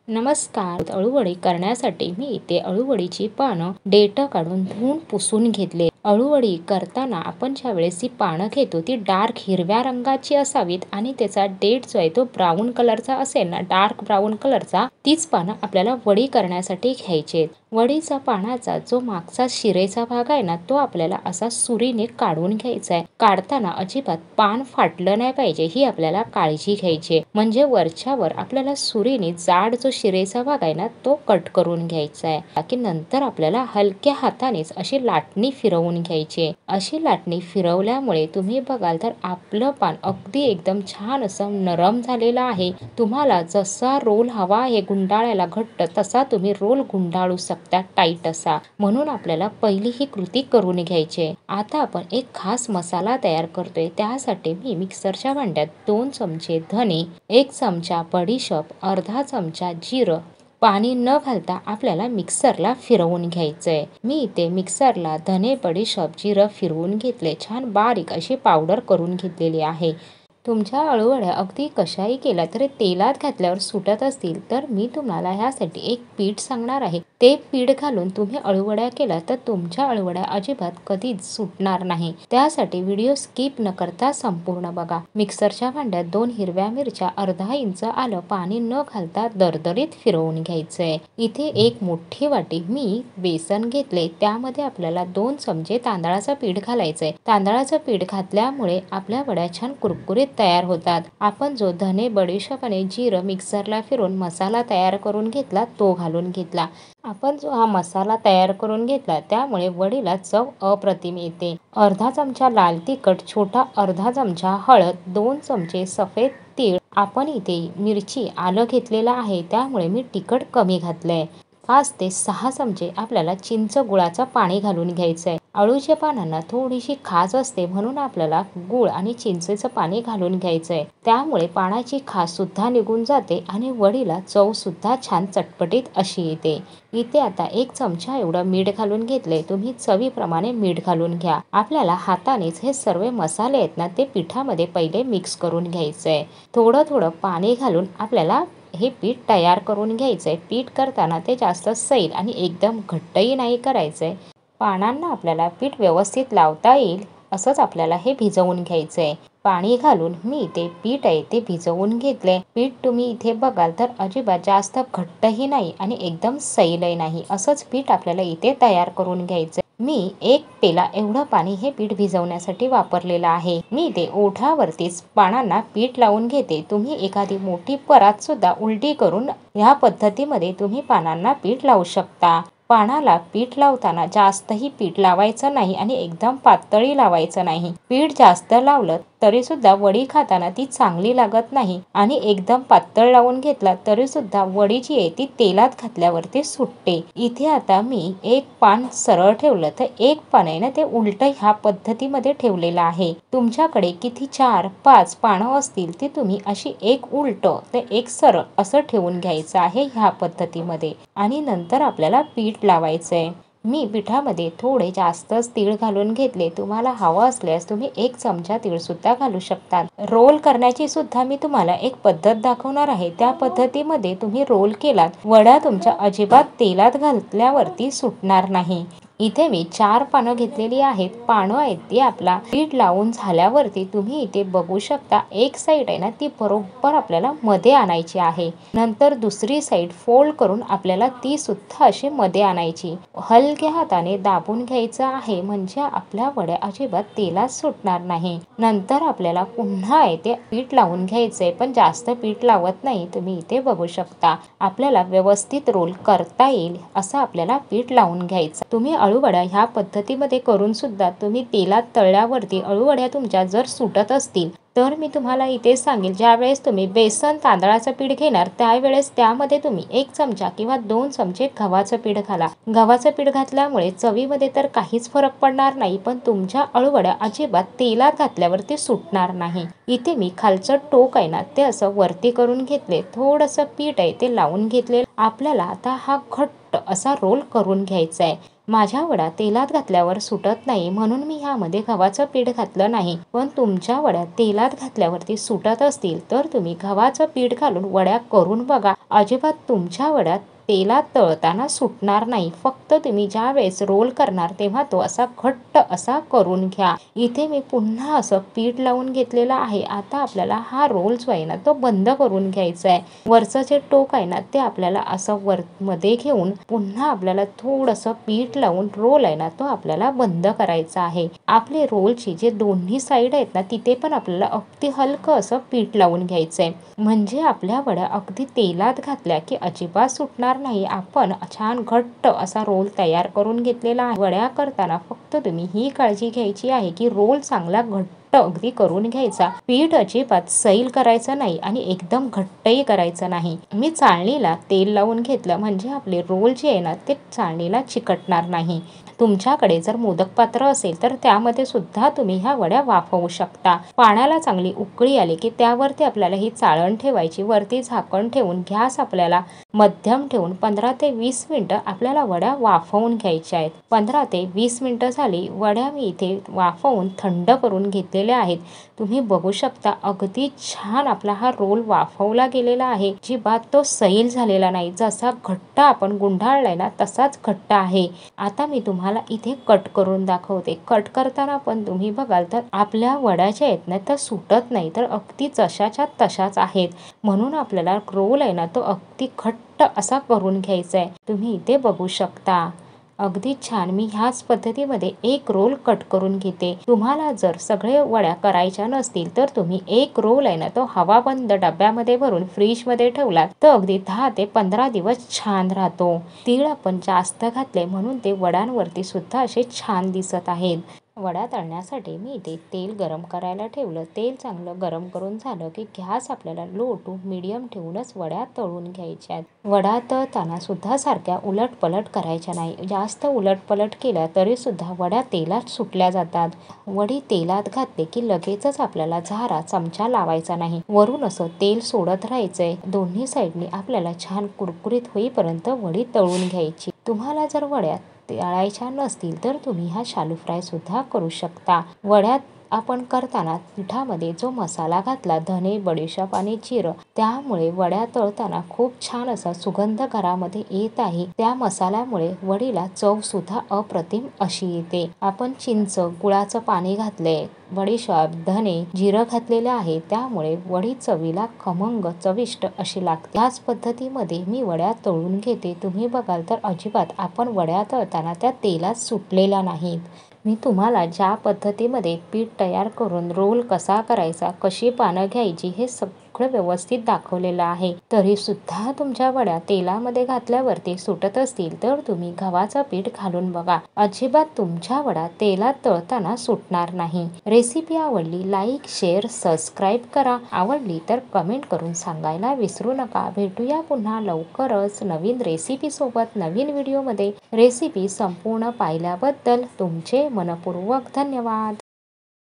नमस्कार. अळूवडी करण्यासाठी मी इथे अळूवडीची पानं देठ काढून धुवून पुसून घेतले. अळूवडी करताना आपण ज्या वेळेस ही पानं घेतो ती डार्क हिरव्या रंगाची असावीत आणि त्याचा देठ जो आहे तो ब्राऊन कलरचा असेल ना, डार्क ब्राऊन कलरचा, तीच पानं आपल्याला वडी करण्यासाठी घ्यायची आहेत. वडीचा पानाचा जो मागचा शिरेचा भाग आहे ना, तो आपल्याला असा सुरीने काढून घ्यायचा आहे. काढताना अजिबात पान फाटलं नाही पाहिजे, ही आपल्याला काळजी घ्यायची आहे. म्हणजे वरच्यावर आपल्याला सुरीने जाड जो शिरेचा भाग आहे ना, तो कट करून घ्यायचा आहे. की नंतर आपल्याला हलक्या हातानेच अशी लाटणी फिरवून घ्यायची आहे. अशी लाटणी फिरवल्यामुळे तुम्ही बघाल तर आपलं पान अगदी एकदम छान असं नरम झालेलं आहे. तुम्हाला जसा रोल हवा आहे गुंडाळायला घट्ट, तसा तुम्ही रोल गुंडाळू शकता टाईट असा. म्हणून आपल्याला पहिली ही कृती करून घ्यायची आहे. आता आपण एक खास मसाला तयार करतोय. त्यासाठी मी मिक्सरच्या भांड्यात 2 चमचे धने, 1 चमचा बडीशेप, अर्धा चमचा जिरं, पाणी न घालता आपल्याला मिक्सरला फिरवून घ्यायचंय. मी इथे मिक्सरला धने, बडीशेप, जिरं फिरवून घेतले. छान बारीक अशी पावडर करून घेतलेली आहे. तुमच्या अळूवड्या अगदी कशाही केल्या तरी तेलात घातल्यावर सुटत असतील तर मी तुम्हाला ह्यासाठी एक पीठ सांगणार आहे. ते पीठ घालून तुम्ही अळूवड्या केला तर तुमच्या अळूवड्या अजिबात कधीच सुटणार नाही. त्यासाठी व्हिडिओ स्किप न करता संपूर्ण बघा. मिक्सरच्या भांड्यात 2 हिरव्या मिरच्या, अर्धा इंच आलं, पाणी न घालता दरदरीत फिरवून घ्यायचंय. इथे 1 मोठी वाटी मी बेसन घेतले. त्यामध्ये आपल्याला 2 चमचे तांदळाचं पीठ घालायचंय. तांदळाचं पीठ घातल्यामुळे आपल्या वड्या छान कुरकुरीत तयार होतात. आपण जो धने, बडीशेप आणि जिरं मिक्सरला फिरवून मसाला तयार करून घेतला तो घालून घेतला. आपण जो हा मसाला तयार करून घेतला त्यामुळे वडीला चव अप्रतिम येते. अर्धा चमचा लाल तिखट, छोटा अर्धा चमचा हळद, 2 चमचे सफेद तीळ. आपण इथे मिरची, आलं घेतलेलं आहे त्यामुळे मी तिखट कमी घातलंय. 5 ते 6 चमचे आपल्याला चिंच गुळाचं पाणी घालून घ्यायचंय. अळूच्या पानांना थोडीशी खाज असते म्हणून आपल्याला गूळ आणि चिंचेचं पाणी घालून घ्यायचंय. त्यामुळे पानाची खाज सुद्धा निघून जाते आणि वडीला चव सुद्धा छान चटपटीत अशी येते. इथे आता 1 चमचा एवढं मीठ घालून घेतलंय. तुम्ही चवीप्रमाणे मीठ घालून घ्या. आपल्याला हातानेच हे सर्व मसाले आहेत ना, ते पिठामध्ये पहिले मिक्स करून घ्यायचंय. थोडं थोडं पाणी घालून आपल्याला हे पीठ तयार करून घ्यायचंय. पीठ करताना ते जास्त सैल आणि एकदम घट्टही नाही करायचंय. पानांना आपल्याला पीठ व्यवस्थित लावता येईल असंच आपल्याला हे भिजवून घ्यायचंय. पाणी घालून मी इथे पीठ आहे ते भिजवून घेतलंय. पीठ तुम्ही इथे बघाल तर अजिबात जास्त घट्टही नाही आणि एकदम सैलही नाही, असंच पीठ आपल्याला इथे तयार करून घ्यायचंय. मी 1 पेला एवढं पाणी हे पीठ भिजवण्यासाठी वापरलेलं आहे. मी इथे ओठावरतीच पानांना पीठ लावून घेते. तुम्ही एखादी मोठी परात सुद्धा उलटी करून ह्या पद्धतीमध्ये तुम्ही पानांना पीठ लावू शकता. पानाला पीठ लावताना जास्तही पीठ लावायचं नाही आणि एकदम पातळी लावायचं नाही. पीठ जास्त लावलं तरी सुद्धा वडी खाताना ती चांगली लागत नाही आणि एकदम पातळ लावून घेतला तरी सुद्धा वडी जी आहे ती तेलात घातल्यावरती सुटते. इथे आता मी 1 पान सरळ ठेवलं तर 1 पान आहे ना ते उलट ह्या पद्धतीमध्ये ठेवलेलं आहे. तुमच्याकडे किती 4-5 पानं असतील ती तुम्ही अशी 1 उलट तर 1 सरळ असं ठेवून घ्यायचं आहे ह्या पद्धतीमध्ये. आणि नंतर आपल्याला पीठ लावायचंय. मी पिठामध्ये थोडे जास्तच तीळ घालून घेतले. तुम्हाला हवं असल्यास तुम्ही 1 चमचा तीळ सुद्धा घालू शकतात. रोल करण्याची सुद्धा मी तुम्हाला एक पद्धत दाखवणार आहे. त्या पद्धतीमध्ये तुम्ही रोल केलात वड्या तुमच्या अजिबात तेलात घातल्यावरती सुटणार नाही. इथे मी 4 पानं घेतलेली आहेत. पानं आहेत ती आपला पीठ लावून झाल्यावरती तुम्ही इथे बघू शकता. एक साईड आहे ना ती बरोबर आपल्याला मध्ये आणायची आहे. नंतर दुसरी साईड फोल्ड करून आपल्याला ती सुद्धा अशी मध्ये आणायची. हलक्या हाताने दाबून घ्यायचं आहे म्हणजे आपल्या वड्या अजिबात तेलात सुटणार नाही. नंतर आपल्याला पुन्हा आहे ते पीठ लावून घ्यायचंय, पण जास्त पीठ लावत नाही. तुम्ही इथे बघू शकता. आपल्याला व्यवस्थित रोल करता येईल असं आपल्याला पीठ लावून घ्यायचं. तुम्ही अळूवड्या ह्या पद्धतीमध्ये करून सुद्धा तुम्ही तेलात तळल्यावरती अळूवड्या तुमच्या जर सुटत असतील तर मी तुम्हाला इथे सांगेल, ज्यावेळेस तुम्ही बेसन तांदळाचं पीठ घेणार त्यावेळेस त्यामध्ये तुम्ही 1 चमचा किंवा 2 चमचे गव्हाचं पीठ घाला. गव्हाचं पीठ घातल्यामुळे चवीमध्ये तर काहीच फरक पडणार नाही, पण तुमच्या अळूवड्या अजिबात तेलात घातल्यावरती सुटणार नाही. इथे मी खालचं टोक आहे ना ते असं वरती करून घेतले. थोडंसं पीठ आहे ते लावून घेतले. आपल्याला आता हा घट्ट असा रोल करून घ्यायचा आहे. माझ्या वडा तेलात घातल्यावर सुटत नाही म्हणून मी ह्यामध्ये गव्हाचं पीठ घातलं नाही. पण तुमच्या वड्या तेलात घातल्यावरती सुटत असतील तर तुम्ही गव्हाचं पीठ घालून वड्या करून बघा. अजिबात तुमच्या वड्या तेलात तळताना सुटणार नाही. फक्त तुम्ही ज्या वेळेस रोल करणार तेव्हा तो असा घट्ट असा करून घ्या. इथे मी पुन्हा असं पीठ लावून घेतलेलं आहे. आता आपल्याला हा रोल जो आहे ना तो बंद करून घ्यायचा आहे. वरचं जे टोक आहे ना ते आपल्याला असं मध्ये घेऊन पुन्हा आपल्याला थोडंसं पीठ लावून रोल आहे ना तो आपल्याला बंद करायचा आहे. आपले रोलची जे दोन्ही साईड आहेत ना तिथे पण आपल्याला अगदी हलकं असं पीठ लावून घ्यायचं आहे. म्हणजे आपल्या वड्या अगदी तेलात घातल्या की अजिबात सुटणार नाही. आपण छान घट्ट असा रोल तयार करून घेतलेला आहे. वड्या करताना फक्त तुम्ही ही काळजी घ्यायची आहे की रोल चांगला घट्ट अगदी करून घ्यायचा. पीठ अजिबात सैल करायचं नाही आणि एकदम घट्टही करायचं नाही. मी चाळणीला तेल लावून घेतलं म्हणजे आपले रोल जे आहे ना ते चाळणीला चिकटणार नाही. तुमच्याकडे जर मोदक पात्र असेल तर त्यामध्ये सुद्धा तुम्ही ह्या वड्या वाफवू शकता. पाण्याला चांगली उकळी आली की त्यावरती आपल्याला ही चाळण ठेवायची. वरती झाकण ठेवून गॅस आपल्याला मध्यम ठेवून 15 ते 20 मिनिटं आपल्याला वड्या वाफवून घ्यायच्या आहेत. 15 ते 20 मिनिटं झाली. वड्या मी इथे वाफवून थंड करून घेतलेल्या आहेत. तुम्ही बघू शकता अगदी छान आपला हा रोल वाफवला गेलेला आहे. अजिबात तो सैल झालेला नाही. जसा घट्ट आपण गुंडाळलाय ना तसाच घट्ट आहे. आता मी तुम्हाला इथे कट करून दाखवते. कट करताना पण तुम्ही बघाल तर आपल्या वड्या ज्या आहेत ना त्या सुटत नाही तर अगदी जशाच्या तशाच आहेत. म्हणून आपल्याला रोल आहे ना तो अगदी घट्ट असा करून घ्यायचा आहे. तुम्ही इथे बघू शकता अगदी छान मी ह्याच पद्धतीमध्ये एक रोल कट करून घेते. तुम्हाला जर सगळे वड्या करायच्या नसतील तर तुम्ही एक रोल आहे ना तो हवाबंद डब्यामध्ये भरून फ्रीजमध्ये ठेवला तर अगदी 10 ते 15 दिवस छान राहतो. तीळ आपण जास्त घातले म्हणून ते वड्यांवरती सुद्धा असे छान दिसत आहेत. वड्या तळण्यासाठी मी इथे तेल गरम करायला ठेवलं. तेल चांगलं गरम करून झालं की गॅस आपल्याला लो टू मीडियम ठेवूनच वड्या तळून घ्यायच्या आहेत. वड्या तळताना सुद्धा सारख्या उलटपलट करायच्या नाही. जास्त उलटपलट केल्या तरी सुद्धा वड्या तेलात सुटल्या जातात. वडी तेलात घातली की लगेचच आपल्याला झारा चमचा लावायचा नाही. वरून असं तेल सोडत राहायचंय. दोन्ही साईडनी आपल्याला छान कुरकुरीत होईपर्यंत वडी तळून घ्यायची. तुम्हाला जर वड्या तळायच्या नसतील तर तुम्ही हा शालू फ्राय सुद्धा करू शकता. वड्यात आपण करताना पिठामध्ये जो मसाला घातला धने बडीशेप आणि जिरं त्यामुळे वड्या तळताना खूप छान असा सुगंध घरामध्ये येत आहे. त्या मसाल्यामुळे वडीला चव सुद्धा अप्रतिम अशी येते. आपण चिंच गुळाचं पाणी घातले बडीशेप धने जिरं घातलेले आहे त्यामुळे वडी चवीला खमंग चविष्ट अशी लागते. याच पद्धतीमध्ये मी वड्या तळून घेते. तुम्ही बघाल तर अजिबात आपण वड्या तळताना त्या तेलात सुटलेल्या नाहीत. मी तुम्हाला ज्या पद्धतीमध्ये पीठ तयार करून रोल कसा करायचा कशी पानं घ्यायची हे सगळं व्यवस्थित दाखवलेलं आहे. तरी सुद्धा तुमच्या वड्या तेलामध्ये घातल्यावरती सुटत असतील तर तुम्ही गव्हाचं पीठ घालून बघा. अजिबात तुमच्या वड्या तेलात तळताना सुटणार नाही. रेसिपी आवडली लाईक शेअर सबस्क्राईब करा. आवडली तर कमेंट करून सांगायला विसरू नका. भेटूया पुन्हा लवकरच नवीन रेसिपी सोबत नवीन व्हिडिओमध्ये. रेसिपी संपूर्ण पाहिल्याबद्दल तुमचे मनपूर्वक धन्यवाद.